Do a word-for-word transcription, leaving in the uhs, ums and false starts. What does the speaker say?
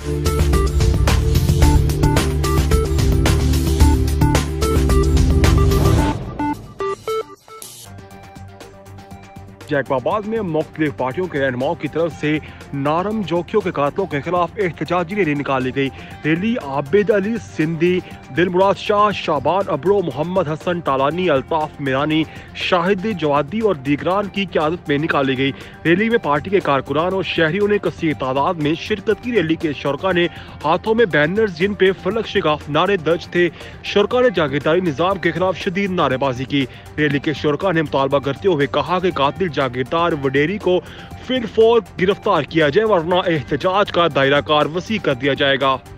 जैकबाबाद में मुख्तलिफ पार्टियों के रहनुमाओं की तरफ से नारम जोखियों के कातलों के खिलाफ एहतजाजी रैली निकाली गई। रैली आबिद अली सिंधी, दिलमुराद शाह, शाबान अब्रो, मोहम्मद हसन टालानी, अल्ताफ मिरानी, शाहिद जवादी और दीगरान की क़यादत में निकाली गई। रैली में पार्टी के कारकुनान और शहरियों ने कसीर तादाद में शिरकत की। रैली के शुरका ने हाथों में बैनर्स जिन पे फलक शिगाफ नारे दर्ज थे। शुरका ने जागीरदारी निज़ाम के खिलाफ शदीद नारेबाजी की। रैली के शुरका ने मुतालबा करते हुए कहा कि कातिल जागीरदार वडेरी को फिर फौर गिरफ्तार किया जाए वरना एहतजाज का दायरा कार वसी कर दिया जाएगा।